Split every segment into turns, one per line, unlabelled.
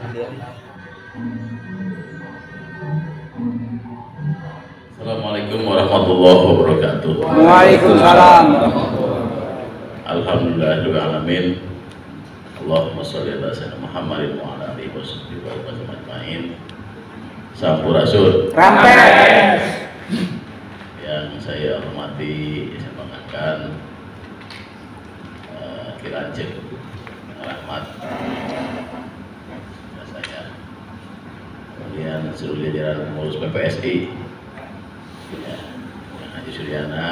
Assalamualaikum warahmatullahi wabarakatuh.
Waalaikumsalam.
Alhamdulillahirrahmanirrahim. Allahumma sholli ala sayyidina Muhammadin wa ala alihi washabbihi wa sallam ajmain. Sampurasun.
Rampes.
Yang saya hormati, saya banggakan Kilanjeng Rahmat saya, kemudian seluruh jajaran pengurus PPSI, ya, yang Haji Suryana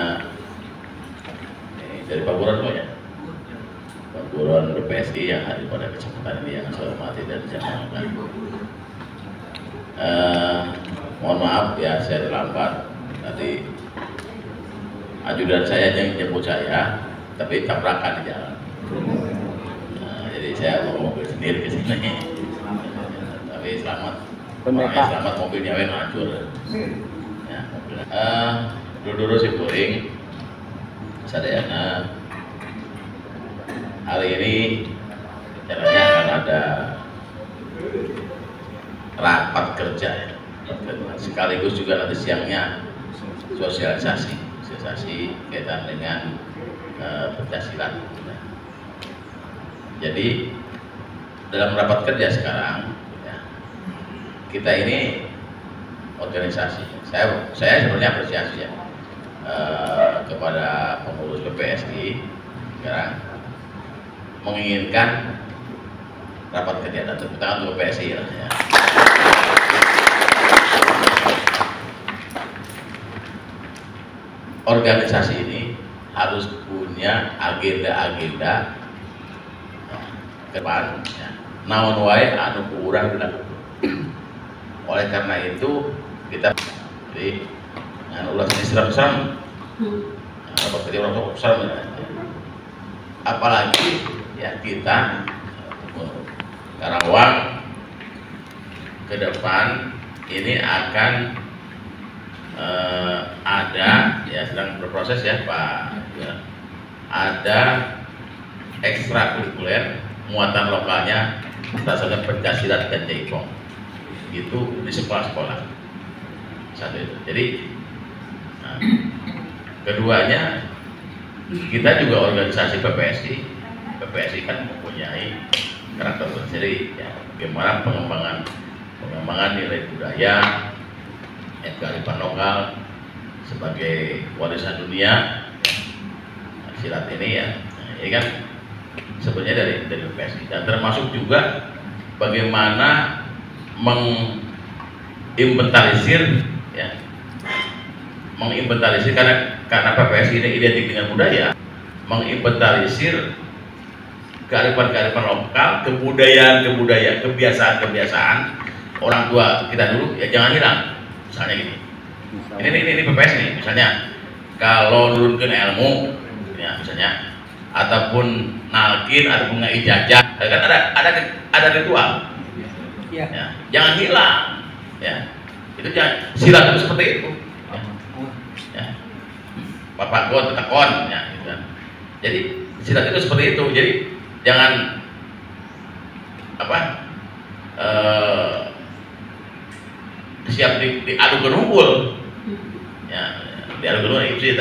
dari Pak Buron ya, Pak Buron PPSI yang hadir pada kesempatan ini yang saya hormati dan saya banggakan. Mohon maaf ya, saya terlambat. Tadi ajudan saya yang jemput saya, tapi tabrakan di jalan. Jadi saya bawa mobil sendiri ke sini. Tapi selamat. Orangnya selamat, mobilnya hancur. Ya, mobilnya. Dulu si Puring, sadayana. Hari ini caranya akan ada rapat kerja ya. Sekaligus juga nanti siangnya sosialisasi kaitan dengan pencaksilat. Jadi dalam rapat kerja sekarang ya, kita ini organisasi. Saya sebenarnya apresiasi ya kepada pengurus PPSI sekarang menginginkan rapat kerja dan tepuk tangan untuk PPSI ya. Organisasi ini harus punya agenda-agenda ke depan ya. Naon wae anu kurang dilakukan. Oleh karena itu kita jadi anu ulah serem-serem. Apa tadi orang serem ya. Apalagi ya kita Karawang ke depan ini akan ada ya, sedang berproses ya Pak ya, ada ekstrakurikuler muatan lokalnya berdasarkan pencaksilat dan jaipong itu di sekolah-sekolah satu itu. Jadi keduanya kita juga organisasi PPSI kan mempunyai karakter tersendiri ya, bagaimana pengembangan nilai budaya kearifan lokal sebagai warisan dunia ya, silat ini ya. Nah, ini kan sebenarnya dari PPSI dan termasuk juga bagaimana menginventarisir ya, karena PPSI ini identik dengan budaya, menginventarisir kearifan lokal, kebudayaan, kebiasaan orang tua kita dulu ya jangan hilang. Misalnya gini, ini PPS nih, misalnya kalau nurunkan ilmu, ya misalnya, ataupun nalkin, ataupun ngijajah, kan ada ritual, ya, jangan hilang, ya, itu jangan silat itu seperti itu, ya, bapak gon, tetekon, ya, gitu kan. Jadi silat itu seperti itu, jadi jangan apa. Siap diadu genumpul ya, diadu genumpul itu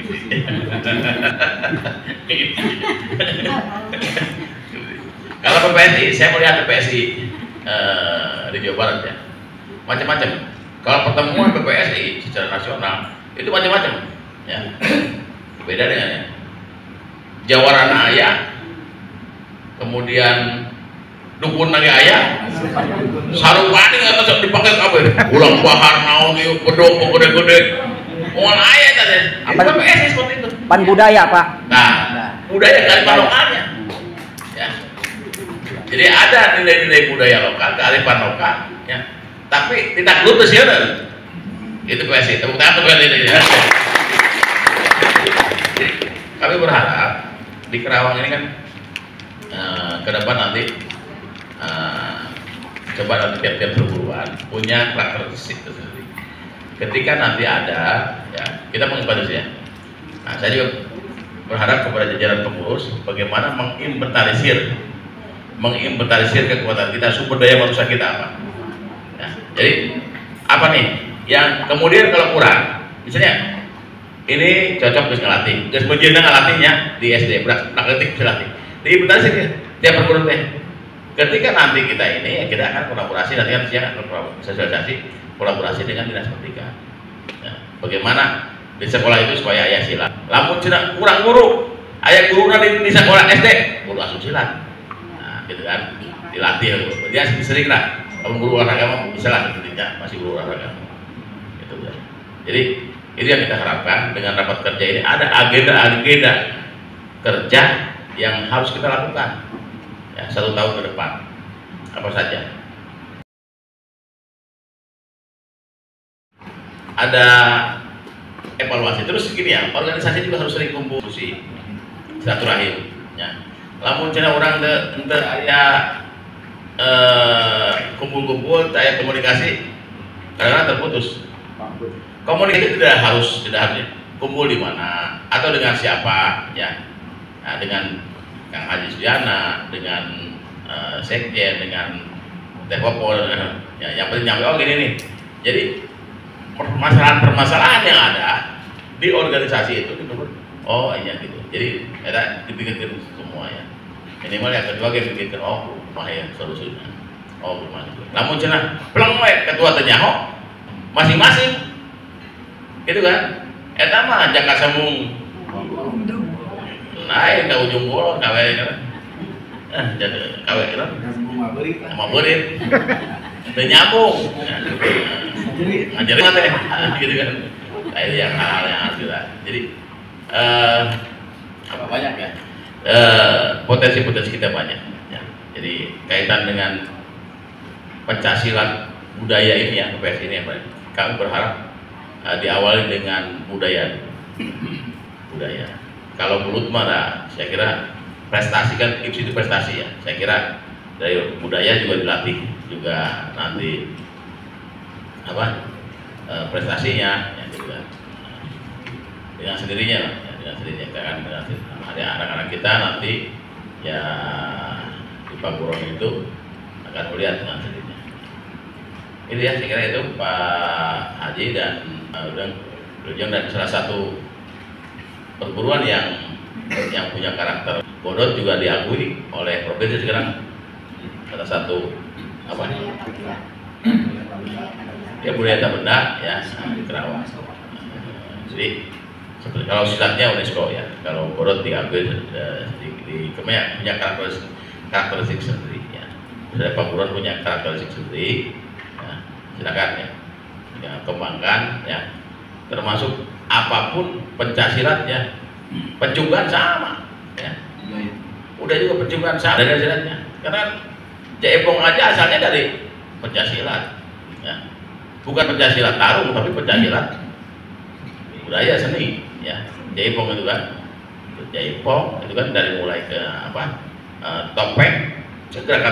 kalau PPSI, saya melihat PPSI di Jawa Barat ya macam-macam. Kalau pertemuan PPSI secara nasional itu macam-macam ya, beda dengan ya Jawaran ayah, kemudian dukun lagi ayah, sarupani nggak bisa dipakai kabel, ulang bahar naon yuk bedok gede-gede, mau ayah tadi. Apa PPSI seperti itu?
Pan budaya Pak.
Nah, budaya kearifan lokalnya, ya. Jadi ada nilai-nilai budaya lokal, kearifan lokal, ya. Tapi tidak lulus ya, itu PPSI. Tepuk tangan untuk ini. Ya. Kami berharap di Kerawang ini kan ke depan nanti. Coba nanti tiap-tiap perguruan punya karakteristik tersendiri. Ketika nanti ada, ya kita menginventarisir ya. Nah, saya juga berharap kepada jajaran pengurus bagaimana menginventarisir menginventarisir kekuatan kita, sumber daya manusia kita apa. Ya, jadi apa nih yang kemudian kalau kurang, misalnya ini cocok terus ngelatih, terus menjadi ngelatihnya di SD, praktik bisa latih, diinventarisir ya, tiap perguruan teh. Ketika nanti kita ini, ya kita akan kolaborasi, nanti kan siang akan sosialisasi kolaborasi dengan dinas pendidikan. Ya, bagaimana di sekolah itu supaya ayah silat. Lamun cina kurang guru, ayah guru nanti di sekolah SD, guru asuh silat. Nah, gitu kan, dilatih. Dia sering lah. Kalau guru olahraga mah bisa lah ketika masih guru olahraga. Gitu ya. Jadi itu yang kita harapkan dengan rapat kerja ini ada agenda-agenda kerja yang harus kita lakukan. Ya, 1 tahun ke depan apa saja. Ada evaluasi terus gini ya, organisasi juga harus sering kumpul sih silaturahim ya. Lamun cenah orang ente aya kumpul-kumpul aya komunikasi kadang-kadang terputus. Komunikasi tidak harus kumpul di mana atau dengan siapa ya. Nah, dengan Kang Haji Suyana, dengan Sekjen, dengan Tekopol ya, yang penting nyampe gini nih. Jadi permasalahan yang ada di organisasi itu oh iya gitu, jadi kita dipikirkan semua ya, minimal yang kedua kita pikirkan oh rumah ya solusinya, oh rumah itu namun cenah peleng ketua tenyaho masing-masing gitu kan, eta mah jaka sambung naik ke ujung bolong kawe kan jadi kawe kan sama berit nyambung ngajarin mah teh gitu kan, kayak yang hal-hal yang harus kita jadi apa banyak ya potensi-potensi kita banyak ya. Jadi kaitan dengan Pancasila budaya ini ya, PPS ini ya, kami berharap diawali dengan budaya. Kalau mulut mah saya kira prestasi kan, IPS itu prestasi ya, saya kira dari budaya juga dilatih juga nanti apa prestasinya ya, gitu kan. Dengan sendirinya lah ya, dengan sendirinya kan ada anak-anak kita nanti ya di Pakuron itu akan melihat dengan sendirinya. Itu ya saya kira itu Pak Haji dan Ujang dan salah satu perguruan yang punya karakter bodot juga diakui oleh provinsi sekarang salah satu apa ya budaya tak benda ya di Kerawang. Jadi seperti kalau silatnya UNESCO ya, kalau bodot diambil di Kemeyak punya karakteristik sendiri ya. Dari Pakuron punya karakteristik sendiri. Ya, silakan ya kembangkan ya, termasuk apapun pencaksilat ya, pencunggan sama ya. Udah juga pencunggan sama dari silatnya, karena Jaipong aja asalnya dari pencaksilat ya. Bukan pencaksilat tarung tapi pencaksilat budaya seni ya. Jaipong itu kan, Jaipong itu kan dari mulai ke apa topeng, gerakan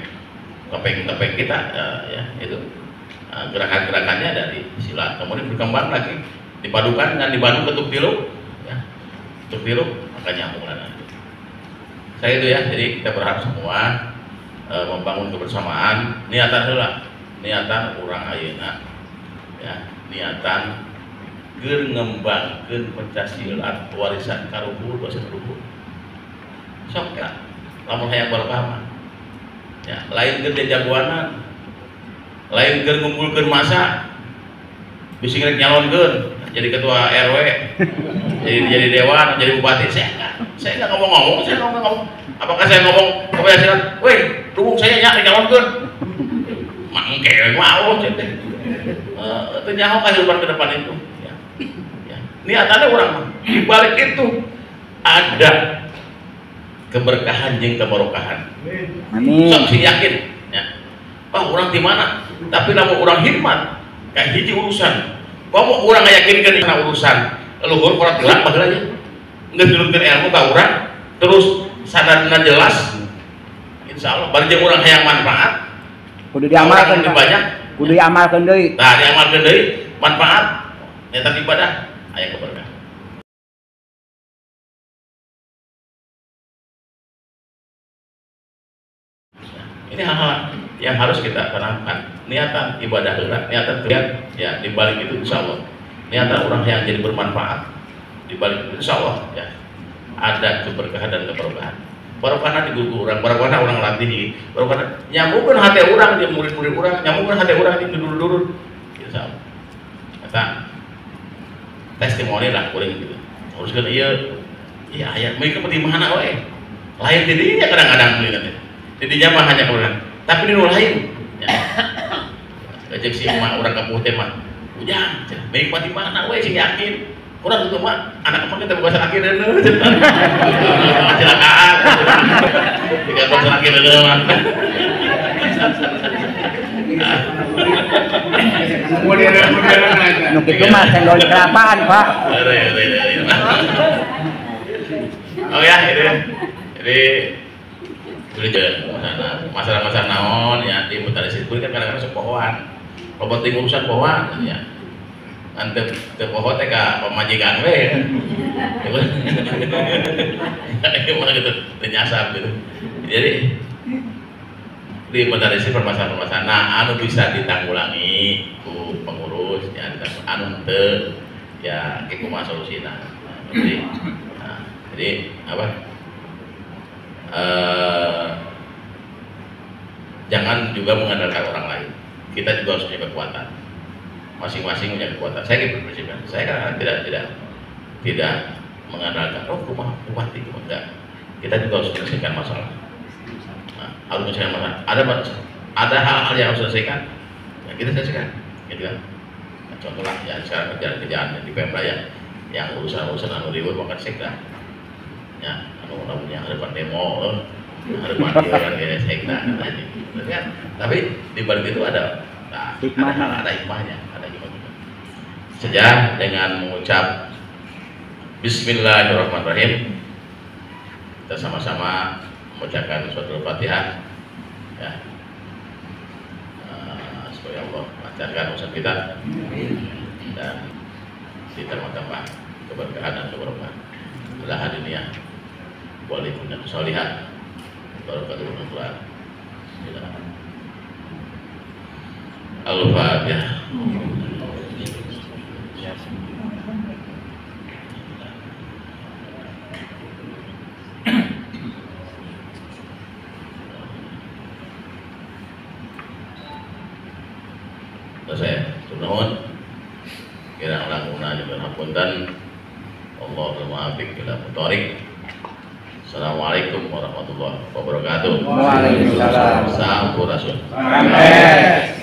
topeng kita ya itu gerakan-gerakannya dari silat, kemudian berkembang lagi dipadukan dengan dibadu ketuk tilu ya, ketuk tilu maka nyambung lagi. Saya itu ya, jadi kita berharap semua membangun kebersamaan, niatan lah, niatan orang ayeuna ya, niatan keur ngembangkeun Pancasilat warisan karuhur basa karuhur. Sok ya, lamun hayang berpaham ya, lain keur jagoanan, lain keur ngumpulkeun masa, bisi rek nyalonkeun jadi ketua RW, jadi dewan, jadi bupati. Saya nggak ngomong-ngomong, saya ngomong. Apakah saya ngomong kepada silat, weh, dukung saya nyak nyalonkeun? Mangke mau jadi. Ternyata kehidupan ke depan itu. Ya. Niatannya orang di balik itu ada keberkahan jeung keberkahan.
Amin.
Sok si yakin ya. Orang di mana? Tapi namun orang hikmat kayak hiji urusan. Kamu orang yakinkan ini urusan leluhur orang bilang bagelanya nggak dilunkan ilmu ke orang terus sadarnya jelas, insya Allah bari jeung urang hayang manfaat
Kudu diamalkan
banyak
kudu diamalkan deui.
Nah diamalkan deui manfaat nyata ibadah aya keberkahan. Ini hal-hal yang harus kita tanamkan. Niatan ibadah heula, niatan kerja, ya di balik itu insya Allah. Niatan orang yang jadi bermanfaat, di balik itu insya Allah ya ada keberkahan dan keberkahan. Barokahna di guru orang, barokahna orang latih, barokahna nyambungkan hati orang di murid-murid orang, nyambungkan hati orang di dulur-dulur. Insya Allah. Kata testimoni lah kuring gitu. Harus kan iya ayat mereka seperti mana wae. Lain tidinya kadang-kadang beli nanti. Tidinya mah hanya kemudian. Tapi di luar lain. Ya. Ajak si emak orang kampung teh mah. Ujang, baik mati mana wae sing yakin. Kurang itu mah anak emak kita bukan sakit deuna. Kecelakaan. Tiga bukan sakit deuna mah.
Nu kitu mah cendol di kelapaan, Pak.
Oh ya, itu. Jadi masalah-masalah naon ya di Mutaris itu kan kadang-kadang sepohoan. Robot ting urusan pohoan ya. Antep teu poho teh ka pamajikan we. Gimana gitu, ternyasar gitu. Jadi di Mutaris permasalahan-permasalahan nah anu bisa ditanggulangi ku pengurus ya anu teu ya kumaha solusina. Jadi apa? Jangan juga mengandalkan orang lain. Kita juga harus punya kekuatan. Masing-masing punya kekuatan. Saya gitu prinsipnya. Saya kan tidak mengandalkan bupati enggak. Kita juga harus menyelesaikan masalah. Nah, harus menyelesaikan masalah. Ada hal-hal yang harus selesaikan. Ya, kita selesaikan. Gitu kan. Nah, contohnya ya sekarang kerjaan-kerjaan di Pemda yang urusan-urusan anu ribut makan sekda. Ya, anu yang hadapan demo, hadapan orang ya sekda kan. Tapi di balik itu ada hikmahnya, Saja dengan mengucap Bismillahirrahmanirrahim, kita sama-sama mengucapkan suatu Al-Fatihah, ya, supaya Allah lancarkan urusan kita dan ditambah-tambah keberkahan dan keberkahan. Belahan dunia. Waalaikumsalam sholihat barakatuh Tuhan. Al-Fatihah. Saya nuhun kirang langkungna nyuwun hapunten. Allahumma ma'afik ila mutarik. Assalamualaikum warahmatullahi wabarakatuh.
Waalaikumsalam.
Sampurasun.
Amin.